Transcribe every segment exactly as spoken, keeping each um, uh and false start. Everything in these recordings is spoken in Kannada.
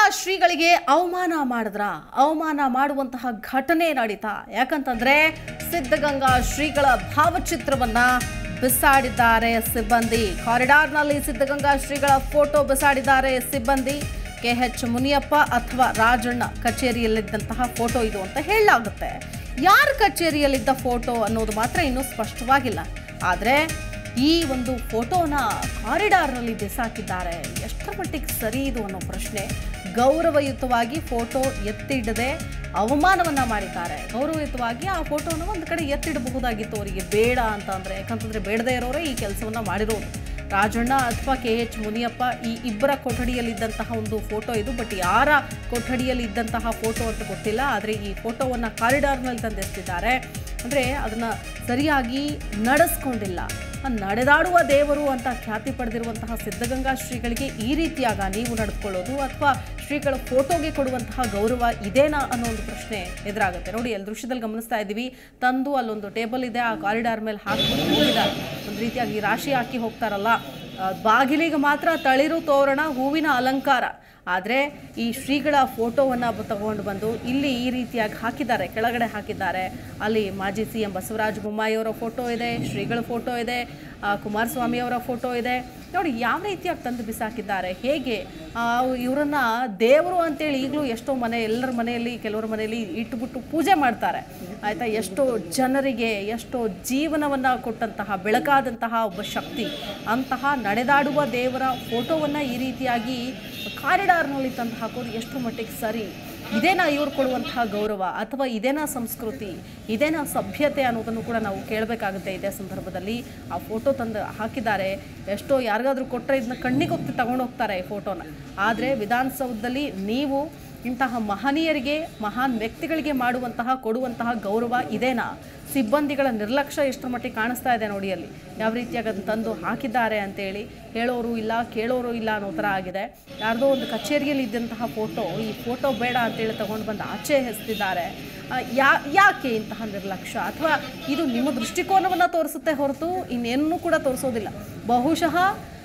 ಶ್ರೀಗಳಿಗೆ ಅವಮಾನ ಮಾಡಿದ್ರ ಅವಮಾನ ಮಾಡುವಂತಹ ಘಟನೆ ನಡೀತಾ ಯಾಕಂತಂದ್ರೆ ಸಿದ್ಧಗಂಗಾ ಶ್ರೀಗಳ ಭಾವಚಿತ್ರವನ್ನ ಬಿಸಾಡಿದ್ದಾರೆ ಸಿಬ್ಬಂದಿ. ಕಾರಿಡಾರ್ನಲ್ಲಿ ಸಿದ್ಧಗಂಗಾ ಶ್ರೀಗಳ ಫೋಟೋ ಬಿಸಾಡಿದ್ದಾರೆ ಸಿಬ್ಬಂದಿ. ಕೆ ಎಚ್ ಮುನಿಯಪ್ಪ ಅಥವಾ ರಾಜಣ್ಣ ಕಚೇರಿಯಲ್ಲಿದ್ದಂತಹ ಫೋಟೋ ಇದು ಅಂತ ಹೇಳಲಾಗುತ್ತೆ. ಯಾರ ಕಚೇರಿಯಲ್ಲಿದ್ದ ಫೋಟೋ ಅನ್ನೋದು ಮಾತ್ರ ಇನ್ನೂ ಸ್ಪಷ್ಟವಾಗಿಲ್ಲ. ಆದರೆ ಈ ಒಂದು ಫೋಟೋನ ಕಾರಿಡಾರ್ನಲ್ಲಿ ಬಿಸಾಕಿದ್ದಾರೆ. ಎಷ್ಟರ ಮಟ್ಟಿಗೆ ಸರಿ ಇದು ಅನ್ನೋ ಪ್ರಶ್ನೆ. ಗೌರವಯುತವಾಗಿ ಫೋಟೋ ಎತ್ತಿಡದೆ ಅವಮಾನವನ್ನ ಮಾಡಿದ್ದಾರೆ. ಗೌರವಯುತವಾಗಿ ಆ ಫೋಟೋನ ಒಂದು ಕಡೆ ಎತ್ತಿಡಬಹುದಾಗಿತ್ತು ಅವರಿಗೆ, ಬೇಡ ಅಂತ ಅಂದರೆ. ಯಾಕಂತಂದರೆ ಬೇಡದೇ ಇರೋರೇ ಈ ಕೆಲಸವನ್ನು ಮಾಡಿರೋದು. ರಾಜಣ್ಣ ಅಥವಾ ಕೆ ಎಚ್ ಮುನಿಯಪ್ಪ ಈ ಇಬ್ಬರ ಕೊಠಡಿಯಲ್ಲಿದ್ದಂತಹ ಒಂದು ಫೋಟೋ ಇದು. ಬಟ್ ಯಾರ ಕೊಠಡಿಯಲ್ಲಿ ಇದ್ದಂತಹ ಫೋಟೋ ಅಂತ ಗೊತ್ತಿಲ್ಲ. ಆದರೆ ಈ ಫೋಟೋವನ್ನು ಕಾರಿಡಾರ್ನಲ್ಲಿ ತಂದೆಸ್ತಿದ್ದಾರೆ. ಅಂದರೆ ಅದನ್ನು ಸರಿಯಾಗಿ ನಡೆಸ್ಕೊಂಡಿಲ್ಲ. ನಡೆದಾಡುವ ದೇವರು ಅಂತ ಖ್ಯಾತಿ ಪಡೆದಿರುವಂತಹ ಸಿದ್ಧಗಂಗಾ ಶ್ರೀಗಳಿಗೆ ಈ ರೀತಿಯಾಗ ನೀವು ನಡೆದುಕೊಳ್ಳೋದು ಅಥವಾ ಶ್ರೀಗಳ ಫೋಟೋಗೆ ಕೊಡುವಂತಹ ಗೌರವ ಇದೇನಾ ಅನ್ನೋ ಒಂದು ಪ್ರಶ್ನೆ ಎದುರಾಗುತ್ತೆ. ನೋಡಿ, ಅಲ್ಲಿ ದೃಶ್ಯದಲ್ಲಿ ಗಮನಿಸ್ತಾ ಇದ್ದೀವಿ. ತಂದು ಅಲ್ಲೊಂದು ಟೇಬಲ್ ಇದೆ, ಆ ಕಾರಿಡಾರ್ ಮೇಲೆ ಹಾಕಿಬಿಟ್ಟು ಹೋಗಿದ್ದಾರೆ. ಒಂದು ರೀತಿಯಾಗಿ ರಾಶಿ ಹಾಕಿ ಹೋಗ್ತಾರಲ್ಲ, ಬಾಗಿಲಿಗೆ ಮಾತ್ರ ತಳಿರು ತೋರಣ, ಹೂವಿನ ಅಲಂಕಾರ. ಆದರೆ ಈ ಶ್ರೀಗಳ ಫೋಟೋವನ್ನು ತಗೊಂಡು ಬಂದು ಇಲ್ಲಿ ಈ ರೀತಿಯಾಗಿ ಹಾಕಿದ್ದಾರೆ, ಕೆಳಗಡೆ ಹಾಕಿದ್ದಾರೆ. ಅಲ್ಲಿ ಮಾಜಿ ಸಿ ಎಂ ಬಸವರಾಜ ಬೊಮ್ಮಾಯಿಯವರ ಫೋಟೋ ಇದೆ, ಶ್ರೀಗಳ ಫೋಟೋ ಇದೆ, ಕುಮಾರಸ್ವಾಮಿ ಅವರ ಫೋಟೋ ಇದೆ. ನೋಡಿ ಯಾವ ರೀತಿಯಾಗಿ ತಂದು ಬಿಸಾಕಿದ್ದಾರೆ. ಹೇಗೆ ಇವರನ್ನು ದೇವರು ಅಂತೇಳಿ ಈಗಲೂ ಎಷ್ಟೋ ಮನೆ ಎಲ್ಲರ ಮನೆಯಲ್ಲಿ ಕೆಲವರ ಮನೆಯಲ್ಲಿ ಇಟ್ಟುಬಿಟ್ಟು ಪೂಜೆ ಮಾಡ್ತಾರೆ, ಆಯಿತಾ. ಎಷ್ಟೋ ಜನರಿಗೆ ಎಷ್ಟೋ ಜೀವನವನ್ನು ಕೊಟ್ಟಂತಹ ಬೆಳಕಾದಂತಹ ಒಬ್ಬ ಶಕ್ತಿ ಅಂತಹ ನಡೆದಾಡುವ ದೇವರ ಫೋಟೋವನ್ನು ಈ ರೀತಿಯಾಗಿ ಕಾರಿಡಾರ್ನಲ್ಲಿ ತಂದು ಹಾಕೋದು ಎಷ್ಟು ಮಟ್ಟಿಗೆ ಸರಿ? ಇದೇನಾ ಇವ್ರು ಕೊಡುವಂತಹ ಗೌರವ ಅಥವಾ ಇದೇನಾ ಸಂಸ್ಕೃತಿ, ಇದೇನಾ ಸಭ್ಯತೆ ಅನ್ನೋದನ್ನು ಕೂಡ ನಾವು ಕೇಳಬೇಕಾಗುತ್ತೆ. ಇದೇ ಸಂದರ್ಭದಲ್ಲಿ ಆ ಫೋಟೋ ತಂದು ಹಾಕಿದ್ದಾರೆ. ಎಷ್ಟೋ ಯಾರಿಗಾದ್ರೂ ಕೊಟ್ಟರೆ ಇದನ್ನ ಕಣ್ಣಿಗೊತ್ತಿ ತಗೊಂಡು ಹೋಗ್ತಾರೆ ಈ ಫೋಟೋನ. ಆದರೆ ವಿಧಾನಸೌಧದಲ್ಲಿ ನೀವು ಇಂತಹ ಮಹನೀಯರಿಗೆ, ಮಹಾನ್ ವ್ಯಕ್ತಿಗಳಿಗೆ ಮಾಡುವಂತಹ ಕೊಡುವಂತಹ ಗೌರವ ಇದೇನಾ? ಸಿಬ್ಬಂದಿಗಳ ನಿರ್ಲಕ್ಷ್ಯ ಎಷ್ಟರ ಮಟ್ಟಿಗೆ ಕಾಣಿಸ್ತಾ ಇದೆ ನೋಡಿ. ಅಲ್ಲಿ ಯಾವ ರೀತಿಯಾಗಿ ಅದನ್ನು ತಂದು ಹಾಕಿದ್ದಾರೆ ಅಂತೇಳಿ ಹೇಳೋರು ಇಲ್ಲ, ಕೇಳೋರು ಇಲ್ಲ ಅನ್ನೋ ಥರ ಆಗಿದೆ. ಯಾರ್ದೋ ಒಂದು ಕಚೇರಿಯಲ್ಲಿ ಇದ್ದಂತಹ ಫೋಟೋ, ಈ ಫೋಟೋ ಬೇಡ ಅಂತೇಳಿ ತಗೊಂಡು ಬಂದು ಆಚೆ ಹೆಸ್ತಿದ್ದಾರೆ. ಯಾ ಯಾಕೆ ಇಂತಹ ನಿರ್ಲಕ್ಷ್ಯ? ಅಥವಾ ಇದು ನಿಮ್ಮ ದೃಷ್ಟಿಕೋನವನ್ನು ತೋರಿಸುತ್ತೆ ಹೊರತು ಇನ್ನೇನೂ ಕೂಡ ತೋರಿಸೋದಿಲ್ಲ. ಬಹುಶಃ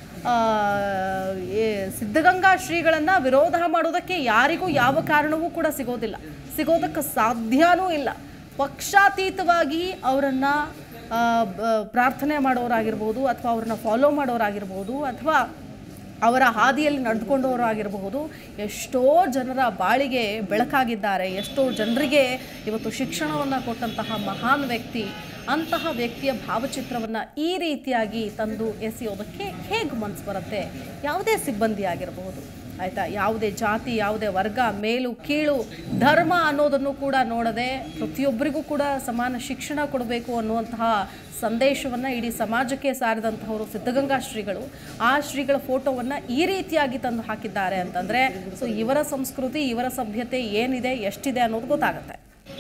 ಸಿದ್ಧಗಂಗಾ ಶ್ರೀಗಳನ್ನು ವಿರೋಧ ಮಾಡೋದಕ್ಕೆ ಯಾರಿಗೂ ಯಾವ ಕಾರಣವೂ ಕೂಡ ಸಿಗೋದಿಲ್ಲ, ಸಿಗೋದಕ್ಕೆ ಸಾಧ್ಯವೂ ಇಲ್ಲ. ಪಕ್ಷಾತೀತವಾಗಿ ಅವರನ್ನು ಪ್ರಾರ್ಥನೆ ಮಾಡೋರಾಗಿರ್ಬೋದು, ಅಥವಾ ಅವ್ರನ್ನ ಫಾಲೋ ಮಾಡೋರಾಗಿರ್ಬೋದು, ಅಥವಾ ಅವರ ಹಾದಿಯಲ್ಲಿ ನಡೆದುಕೊಂಡವರಾಗಿರಬಹುದು. ಎಷ್ಟೋ ಜನರ ಬಾಳಿಗೆ ಬೆಳಕಾಗಿದ್ದಾರೆ, ಎಷ್ಟೋ ಜನರಿಗೆ ಇವತ್ತು ಶಿಕ್ಷಣವನ್ನು ಕೊಟ್ಟಂತಹ ಮಹಾನ್ ವ್ಯಕ್ತಿ. ಅಂತಹ ವ್ಯಕ್ತಿಯ ಭಾವಚಿತ್ರವನ್ನು ಈ ರೀತಿಯಾಗಿ ತಂದು ಎಸೆಯೋದಕ್ಕೆ ಹೇಗೆ ಮನಸ್ಸು ಬರುತ್ತೆ? ಯಾವುದೇ ಸಿಬ್ಬಂದಿ ಆಗಿರಬಹುದು, ಆಯಿತಾ, ಯಾವುದೇ ಜಾತಿ, ಯಾವುದೇ ವರ್ಗ, ಮೇಲು ಕೀಳು, ಧರ್ಮ ಅನ್ನೋದನ್ನು ಕೂಡ ನೋಡದೆ ಪ್ರತಿಯೊಬ್ಬರಿಗೂ ಕೂಡ ಸಮಾನ ಶಿಕ್ಷಣ ಕೊಡಬೇಕು ಅನ್ನುವಂತಹ ಸಂದೇಶವನ್ನು ಇಡೀ ಸಮಾಜಕ್ಕೆ ಸಾರಿದಂಥವರು ಸಿದ್ಧಗಂಗಾ ಶ್ರೀಗಳು. ಆ ಶ್ರೀಗಳ ಫೋಟೋವನ್ನು ಈ ರೀತಿಯಾಗಿ ತಂದು ಹಾಕಿದ್ದಾರೆ ಅಂತಂದರೆ ಸೊ ಇವರ ಸಂಸ್ಕೃತಿ, ಇವರ ಸಭ್ಯತೆ ಏನಿದೆ, ಎಷ್ಟಿದೆ ಅನ್ನೋದು ಗೊತ್ತಾಗುತ್ತೆ.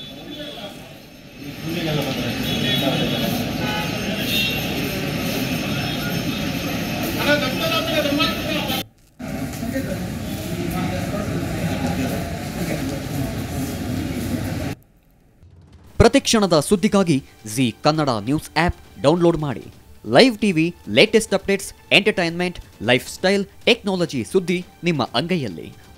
ಪ್ರತಿಕ್ಷಣದ ಸುದ್ದಿಗಾಗಿ Zee Kannada news app download ಮಾಡಿ. Live TV, latest updates, entertainment, lifestyle, technology ಸುದ್ದಿ ನಿಮ್ಮ ಅಂಗೈಯಲ್ಲಿ.